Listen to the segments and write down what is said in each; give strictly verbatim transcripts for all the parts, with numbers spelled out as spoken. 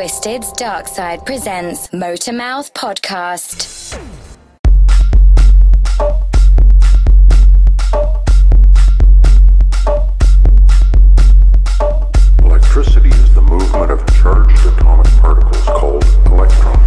Twisted's Dark Side presents Motormouth Podcast. Electricity is the movement of charged atomic particles called electrons.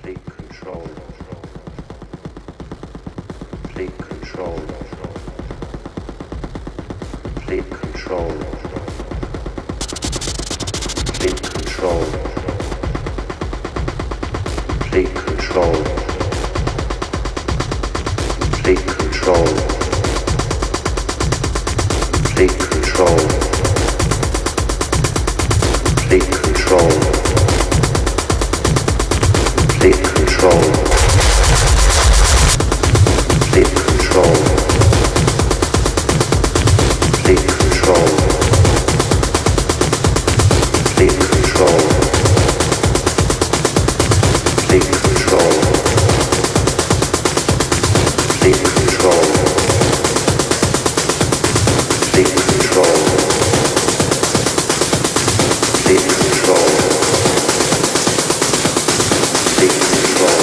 Complete control. Complete control. Complete control. Complete control. Complete control. Complete control. Complete control. Complete control. Complete control. Complete control. Complete control. Complete control. Complete control. Complete control. Complete control. Complete control. Complete control.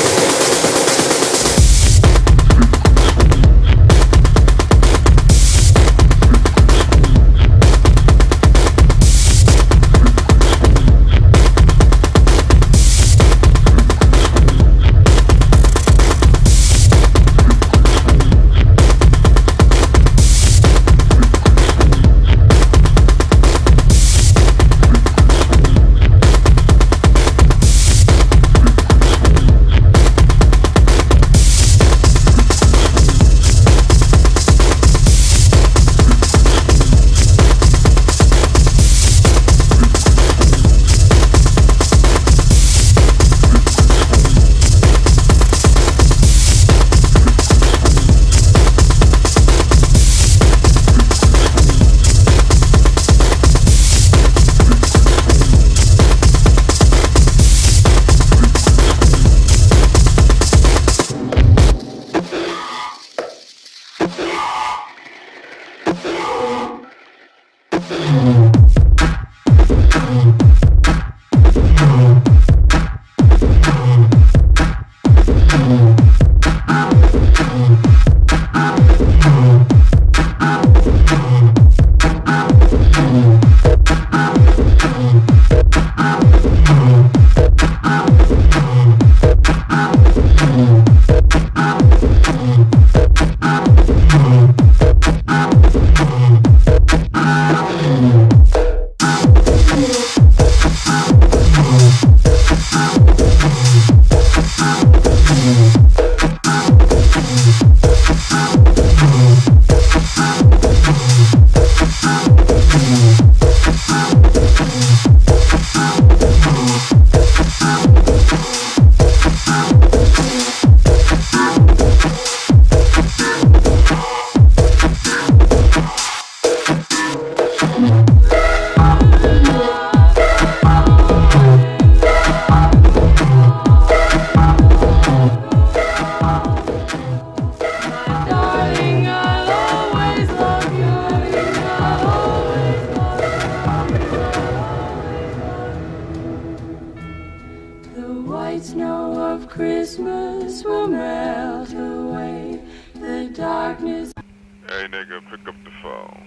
Hey nigga, pick up the phone.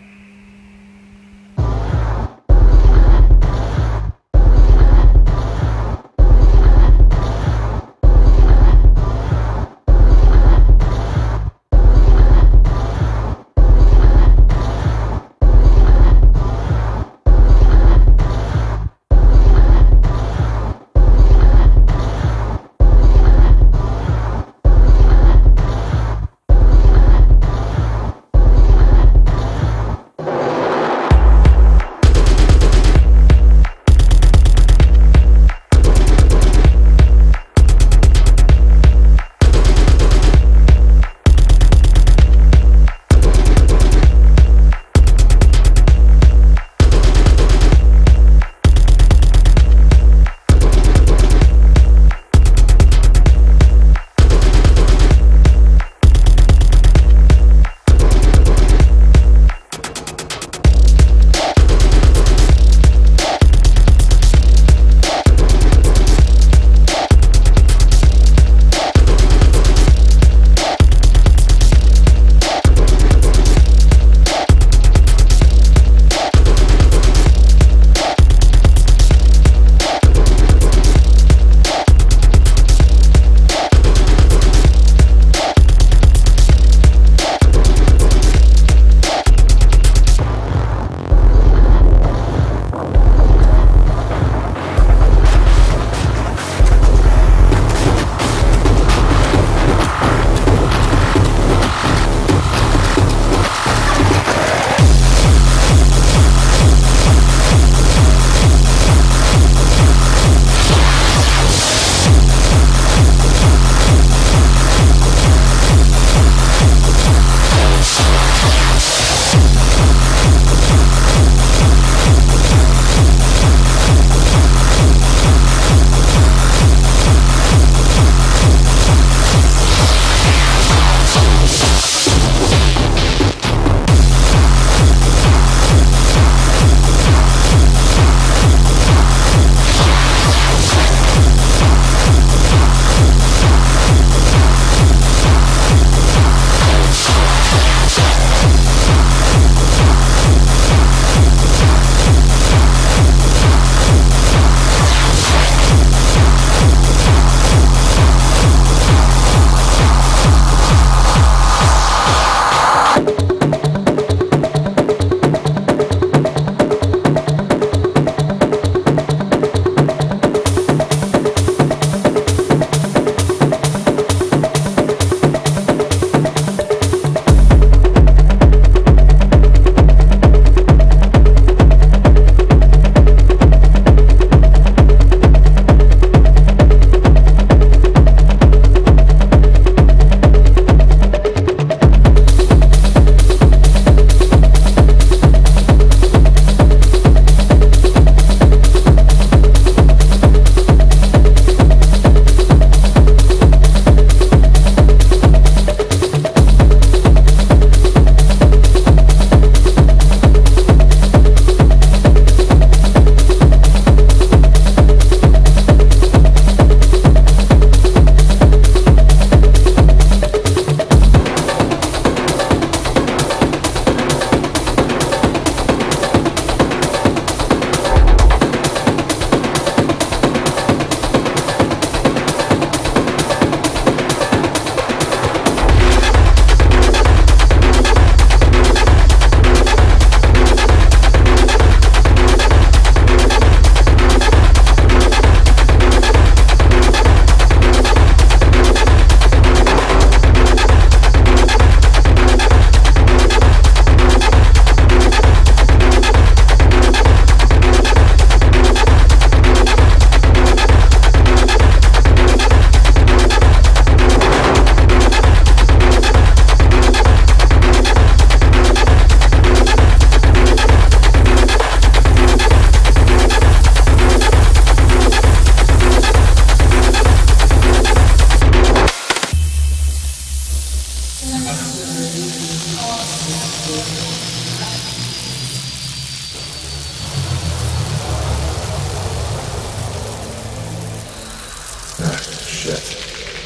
shit.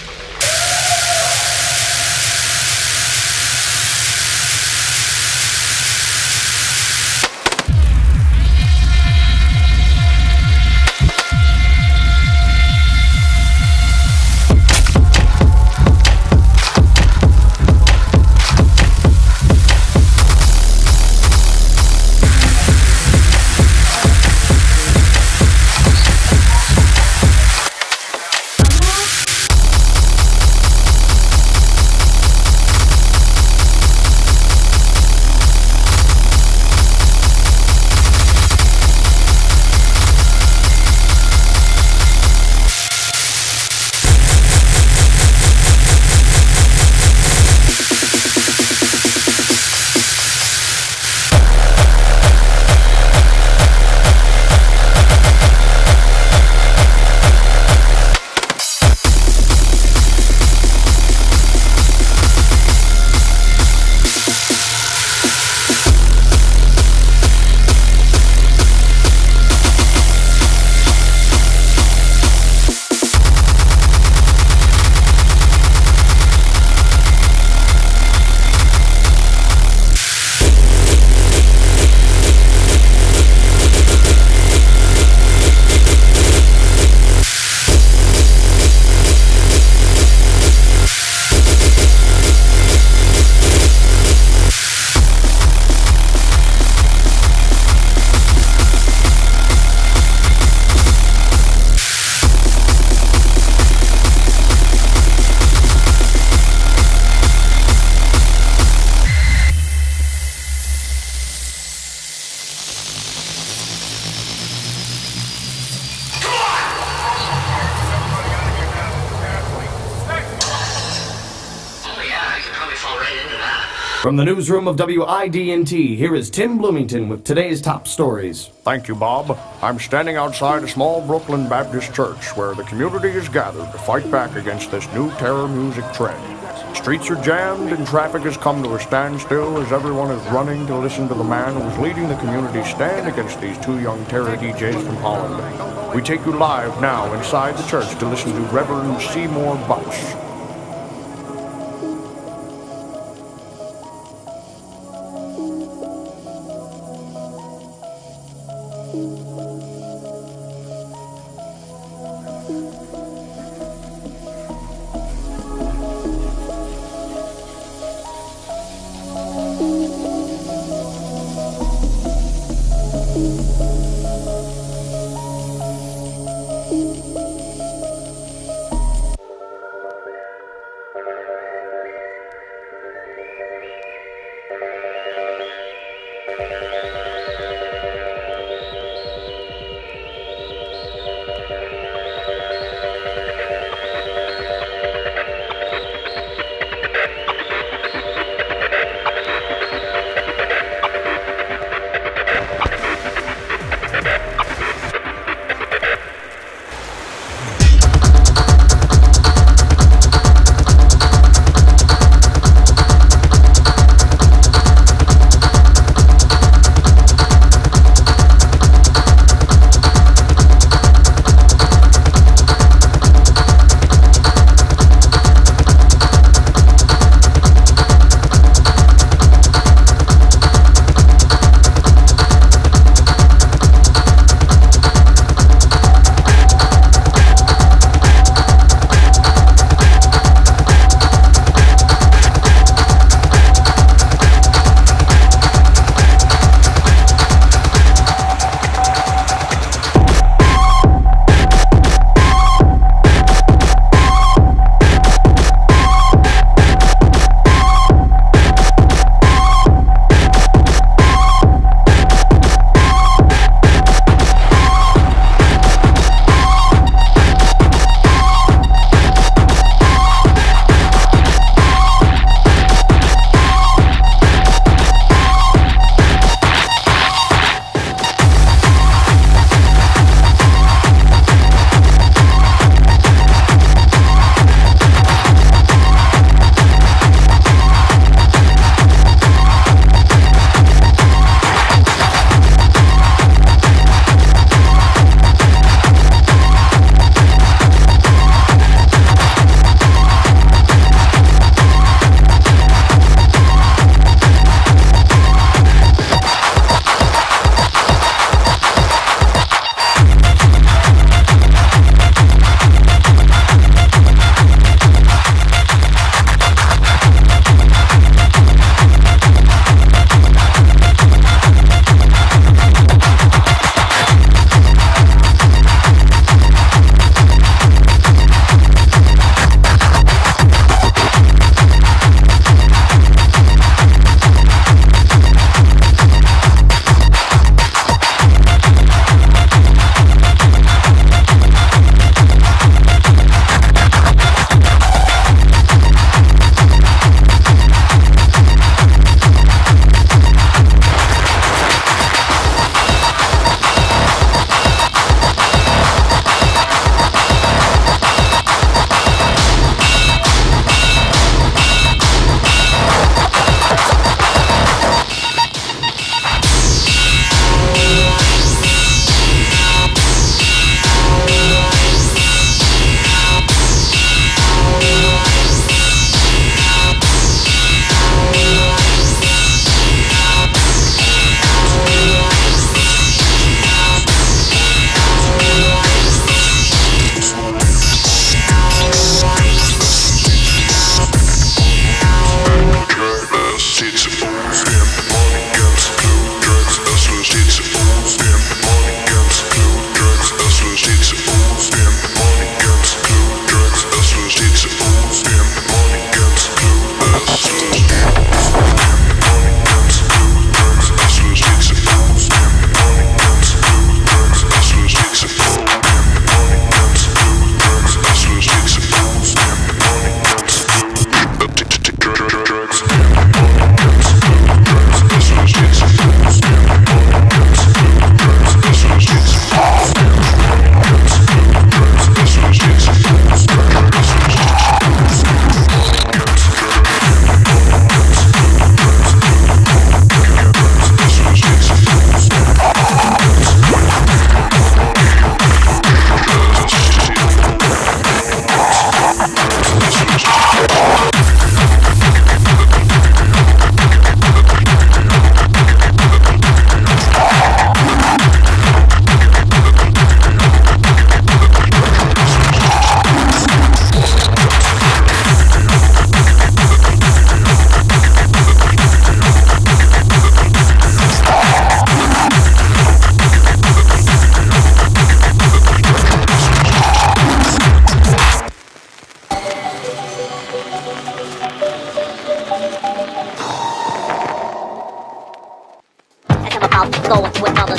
From the newsroom of W I D N T, here is Tim Bloomington with today's top stories. Thank you, Bob. I'm standing outside a small Brooklyn Baptist church where the community is gathered to fight back against this new terror music trend. Streets are jammed and traffic has come to a standstill as everyone is running to listen to the man who is leading the community stand against these two young terror D Js from Holland. We take you live now inside the church to listen to Reverend Seymour Butch.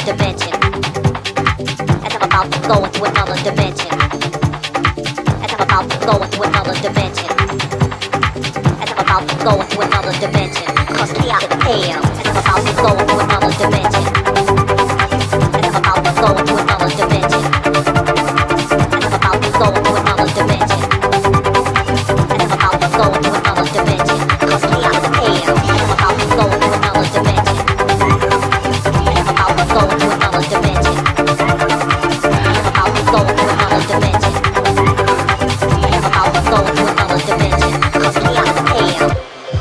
dimension. As I'm about to go into another dimension. As I'm about to go into another dimension. As I'm about to go into another dimension. Cause chaotic A M. As I'm about to go into another dimension. As I'm about to go into another dimension. As I'm about to go into another dimension. As I'm about to go into another dimension. Cause chaotic A M. As I'm about to go into another dimension. As I'm about to go into another dimension. As I'm about to go into another dimension. As I'm about to go into another dimension. Cause chaotic A M.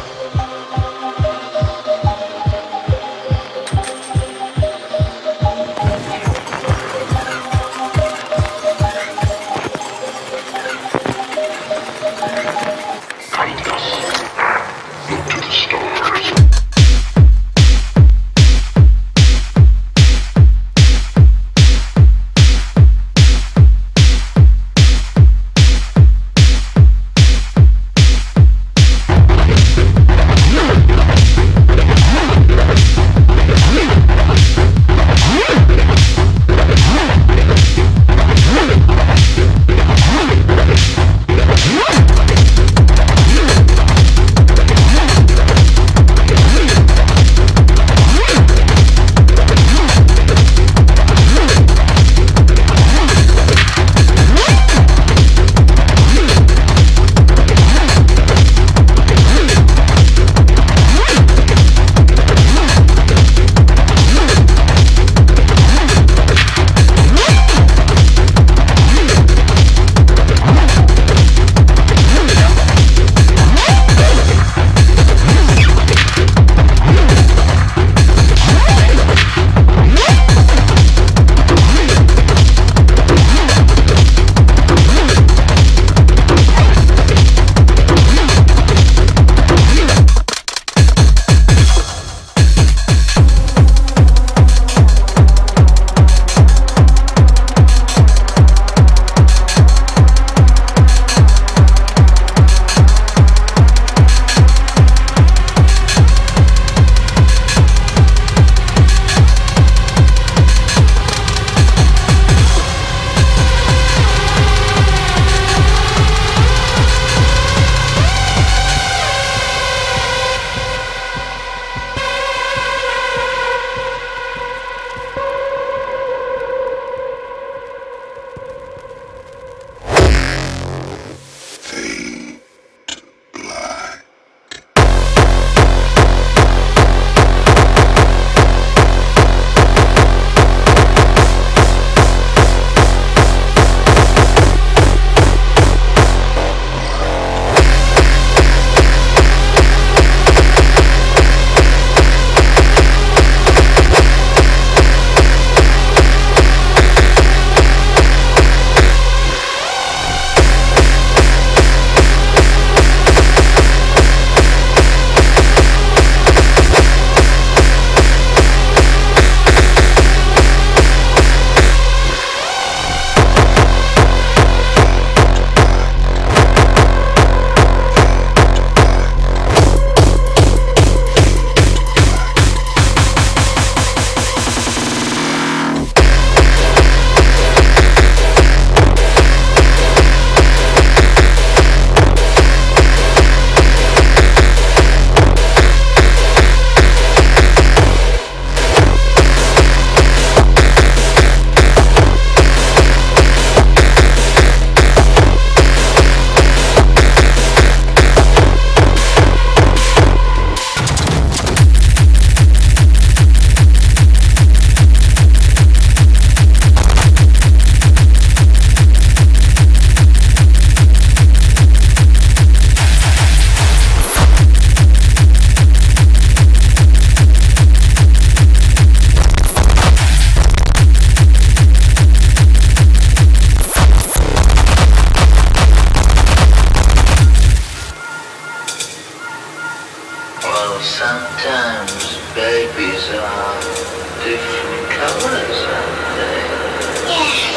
Sometimes babies are different colors, aren't they? Yeah.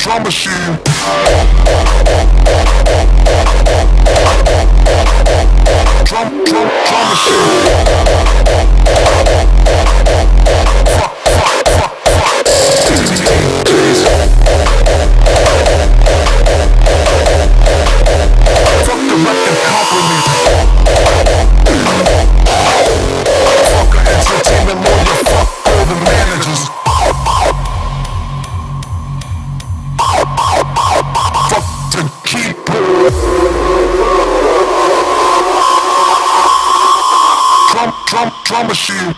drum machine. Drum, drum, drum machine. Fuck, fuck, fuck, fuck. Please. Fuck the record company. Fuck the entertainment lawyer. Fuck all the managers. Fuck the keeper. Drum, drum, drum machine.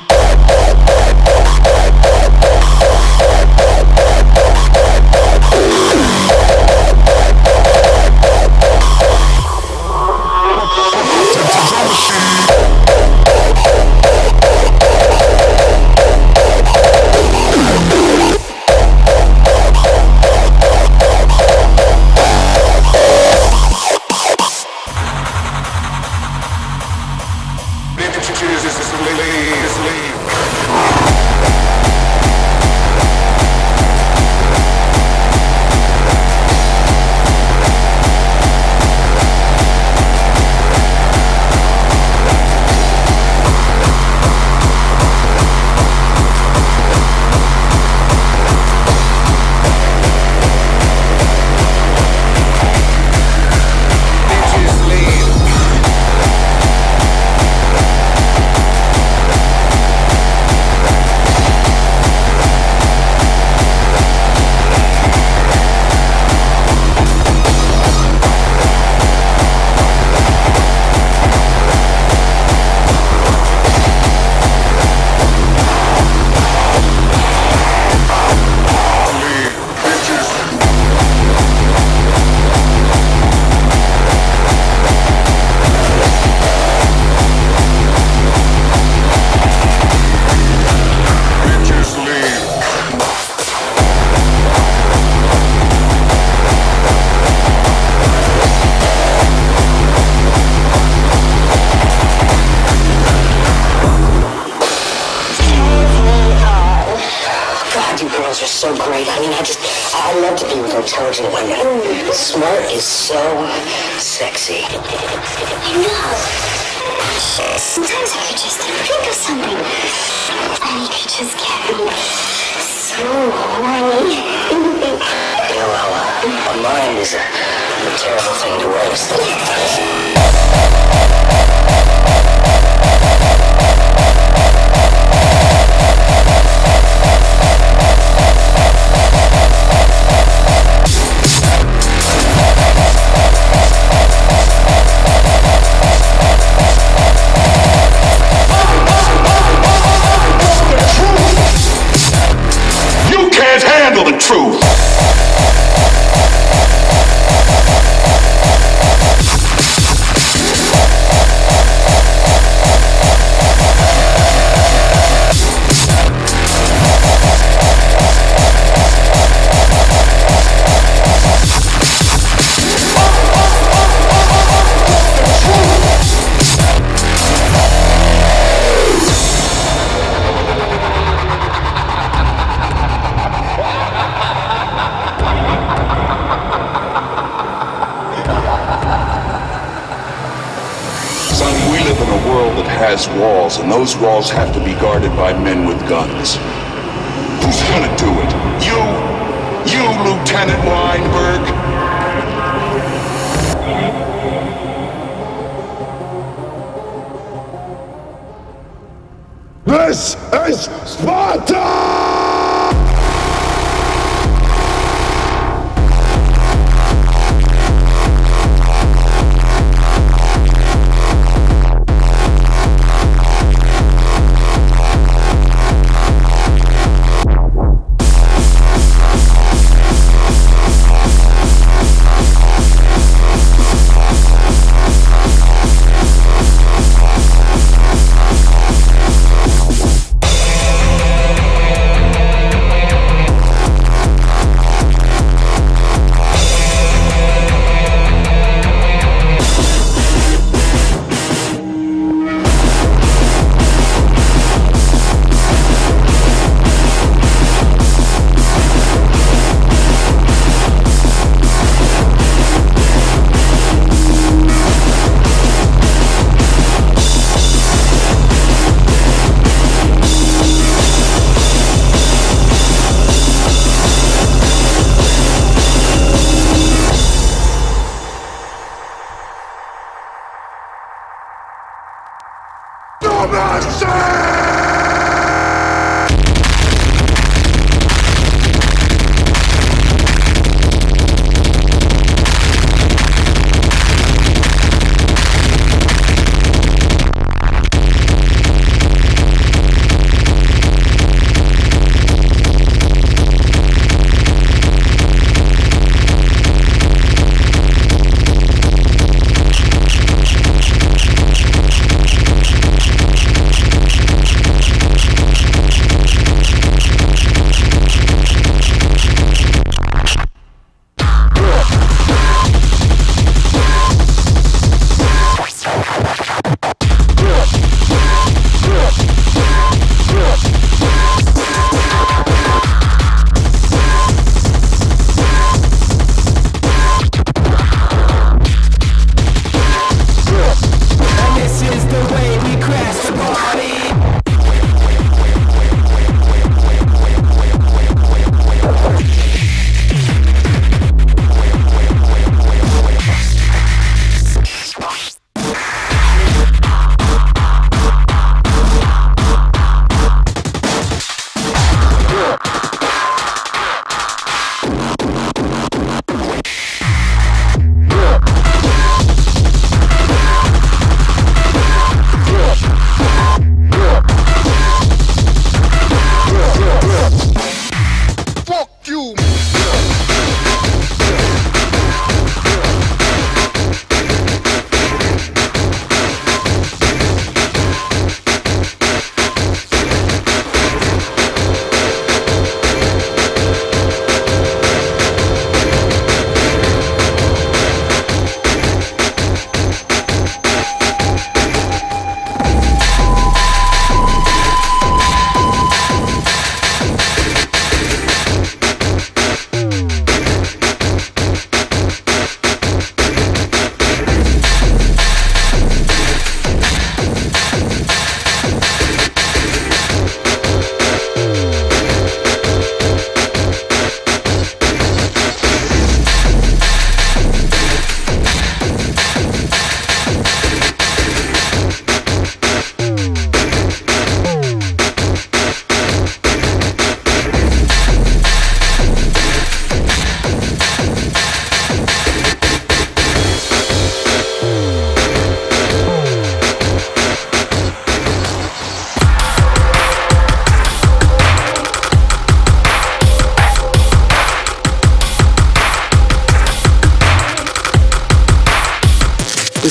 So great. I mean, I just, I love to be with intelligent women. Smart is so sexy. I know. Sometimes I could just think of something, and you could just get me so horny. You know, well, uh, a mind is a, a terrible thing to waste. Can't handle the truth. Has walls, and those walls have to be guarded by men with guns. Who's gonna do it? You? You, Lieutenant Weinberg? This is Sparta!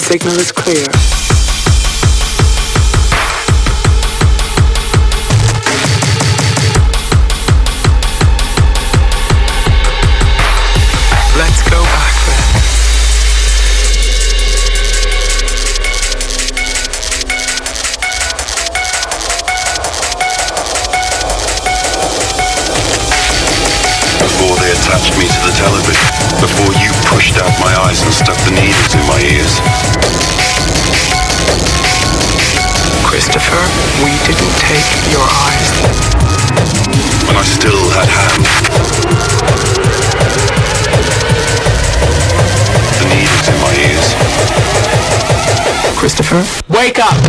signal is clear. Let's go back then. Before they attached me to the television, before you pushed out my eyes and stuck the needles in my ears. Christopher, we didn't take your eyes. When I still had hands. The needles in my ears. Christopher, wake up!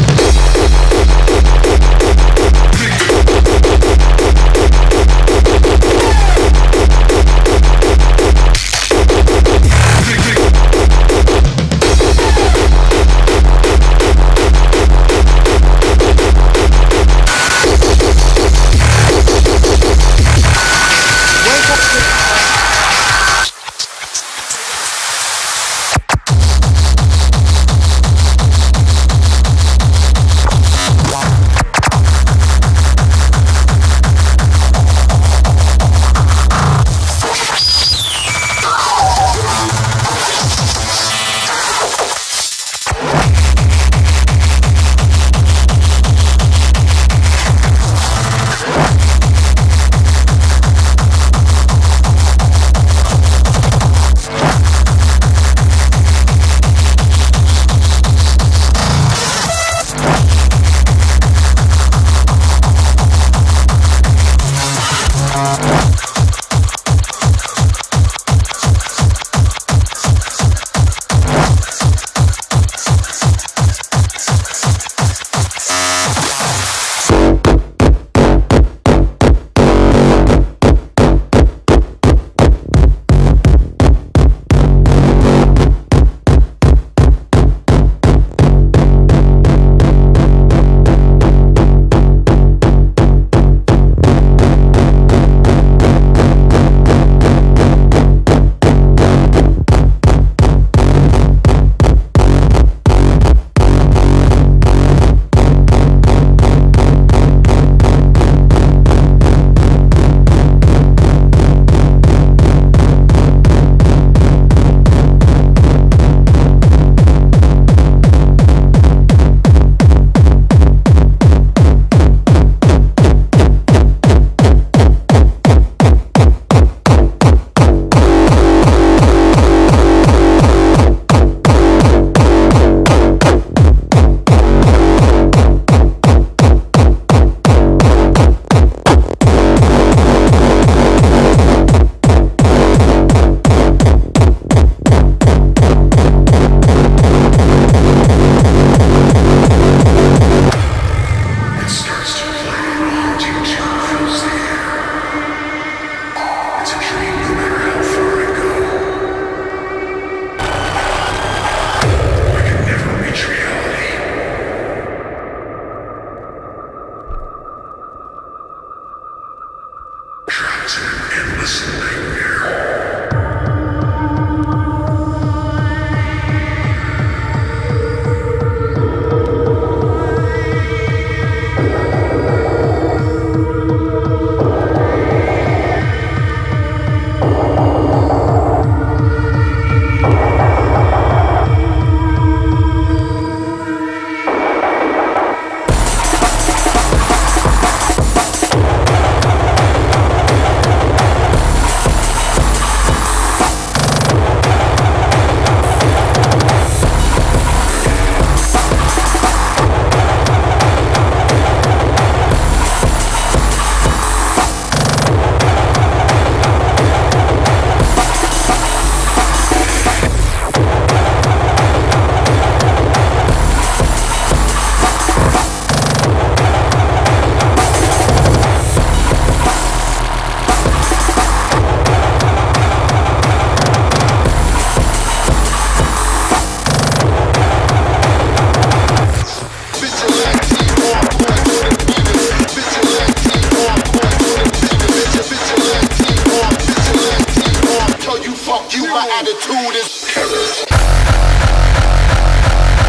you, my attitude is terror.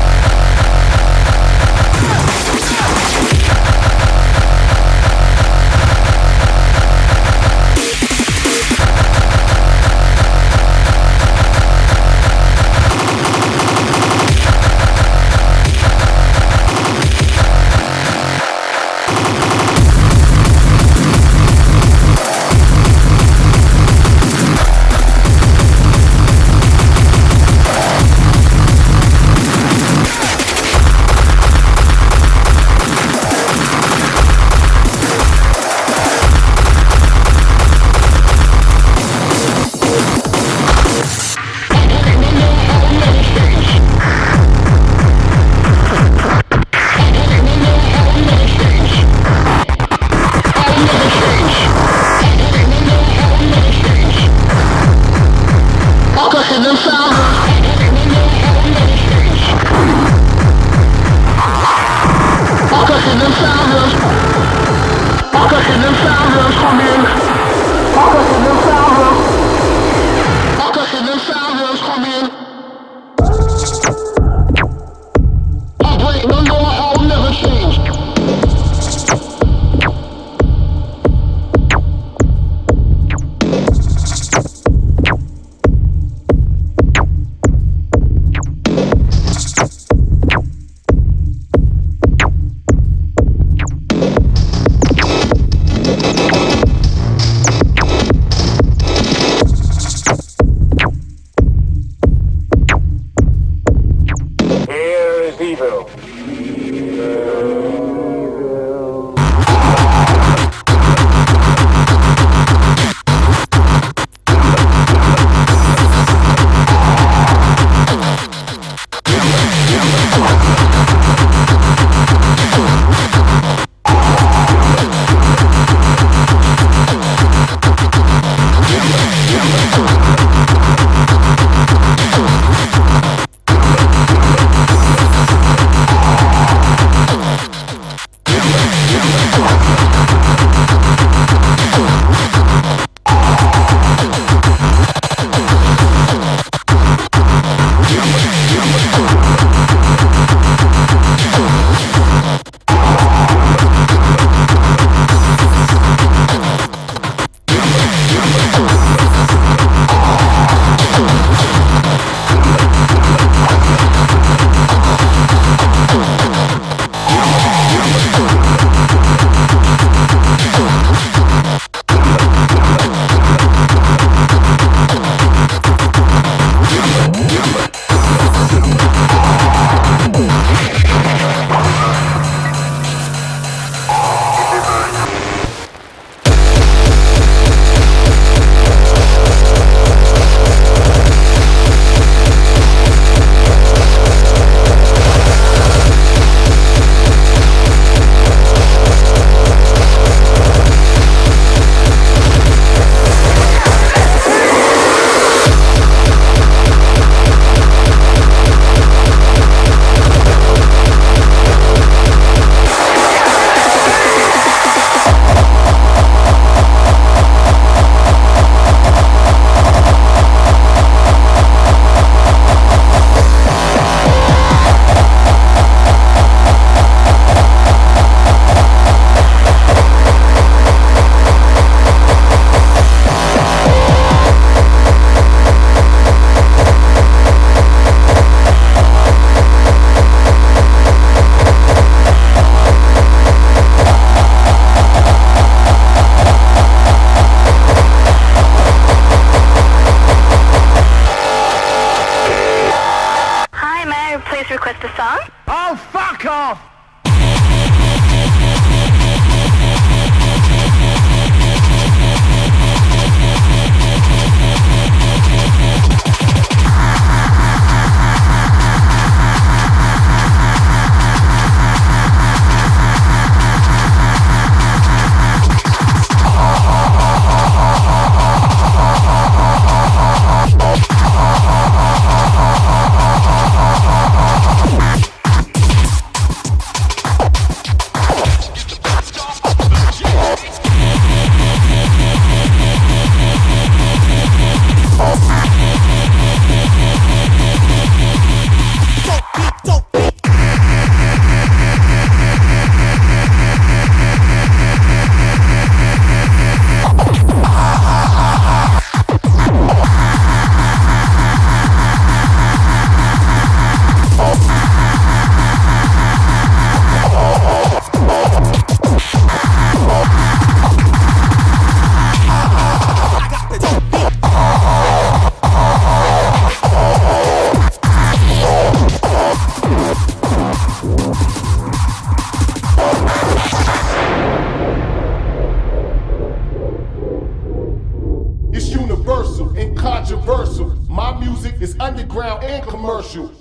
controversial. My music is underground and commercial.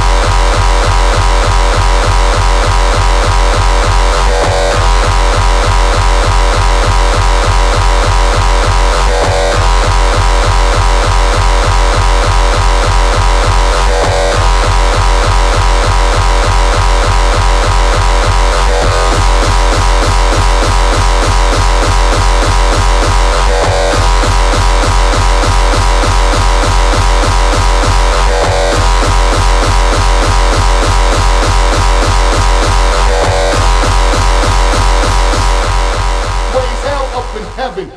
Heaven.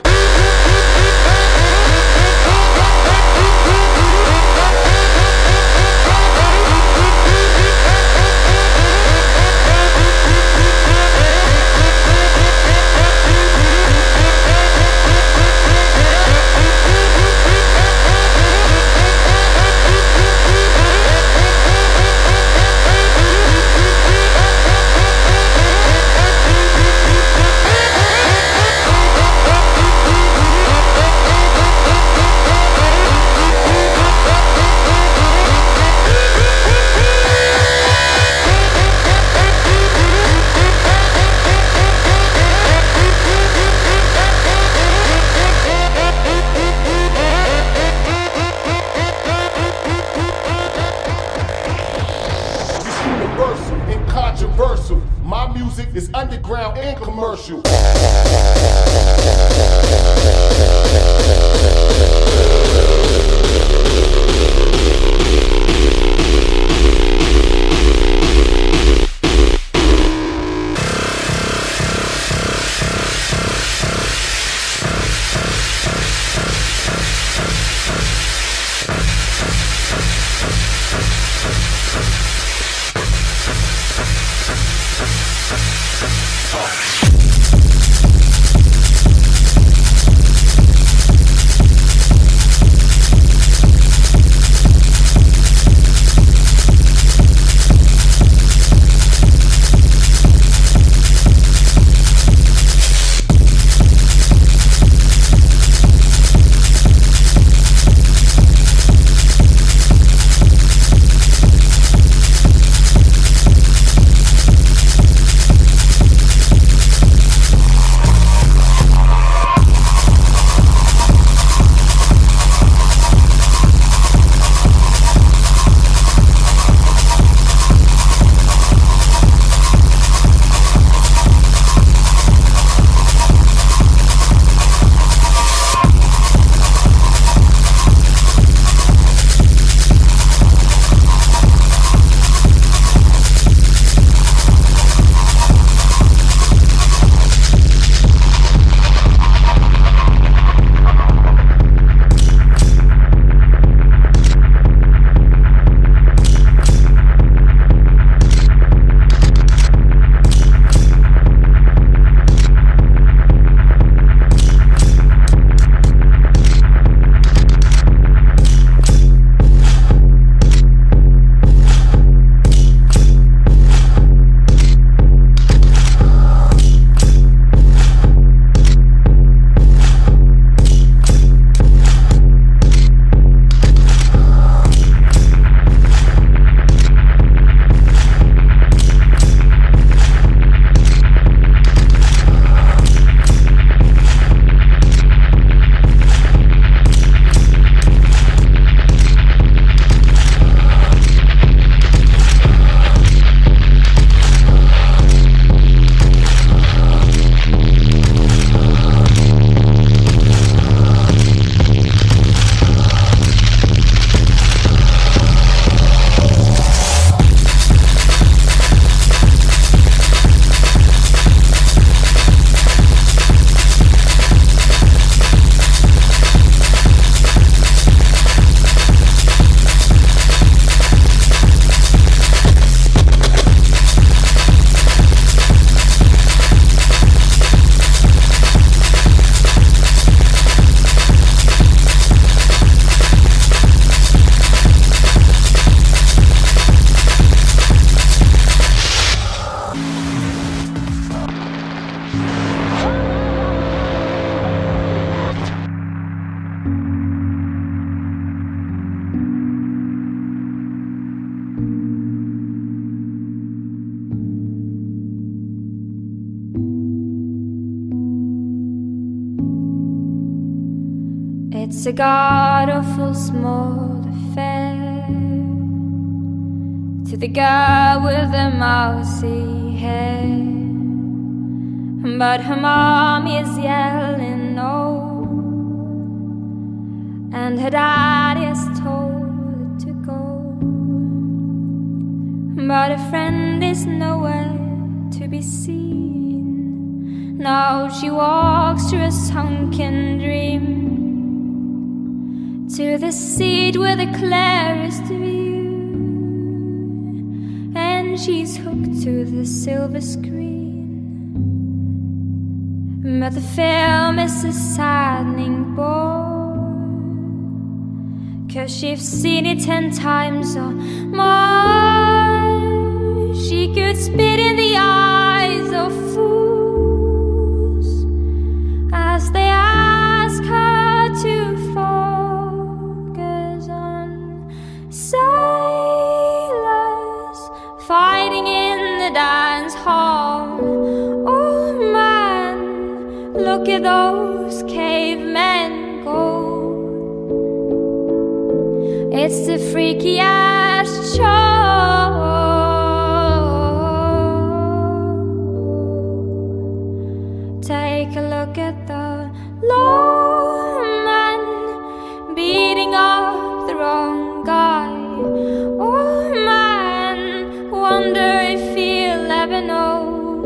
Controversial. My music is underground and commercial. It's a god-awful small affair to the girl with the mousy hair, but her mom is yelling no, and her dad is told her to go, but her friend is nowhere to be seen. Now she walks through a sunken dream to the seat where the clearest view, and she's hooked to the silver screen. But the film is a saddening bore, 'cause she's seen it ten times or more. She could spit in the eyes of fools as they ask her to focus on sailors fighting in the dance hall. Oh man, look at those cavemen go. It's the freakiest show. Take a look at the lawman beating up the wrong guy. Oh man, wonder if he'll ever know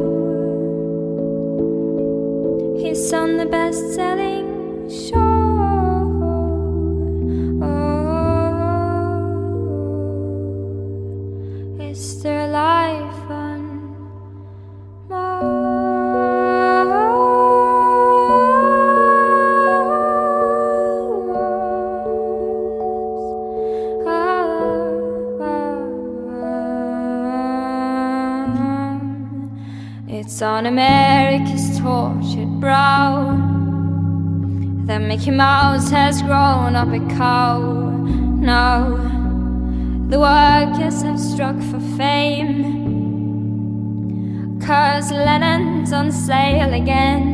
he's on the best-selling show. Oh, is there life on Mars? It's on America's tortured brow that Mickey Mouse has grown up a cow. Now the workers have struck for fame, 'cause Lennon's on sale again.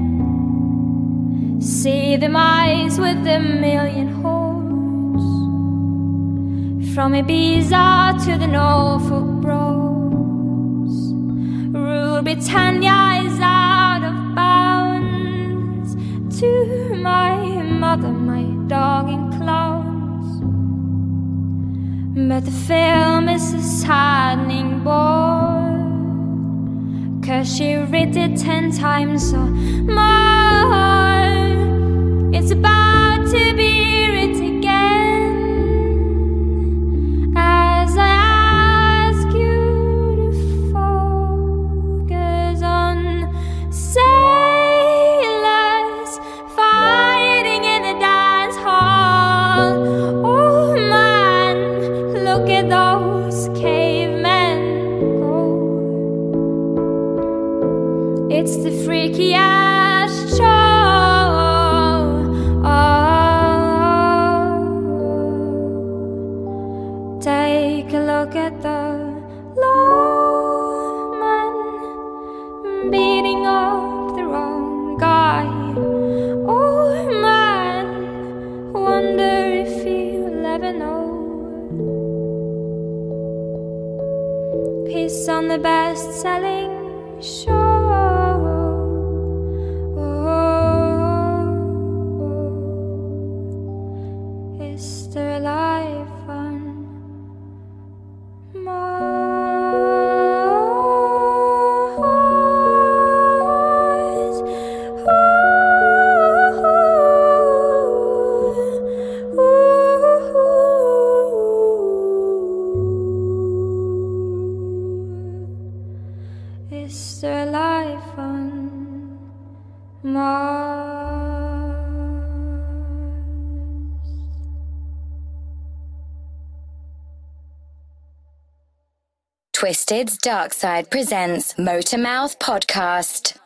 See the mice with the million hordes, from Ibiza to the Norfolk Broads. Rule Britannia is out of bounds. To my mother, my dog and clowns. But the film is a saddening bore, 'cause she read it ten times or more. It's about to be writ again, as I ask you to focus on sailors fighting in the dance hall. Oh man, look at those cavemen go. It's the freakiest show. Oh, take a look at the lawman beating up the wrong guy. Oh man, wonder if he'll ever know he's on the best-selling show. Oh, is there life on Mars? Ooh, ooh. Is there life on Mars? Twisted's Dark Side presents Motormouth Podcast.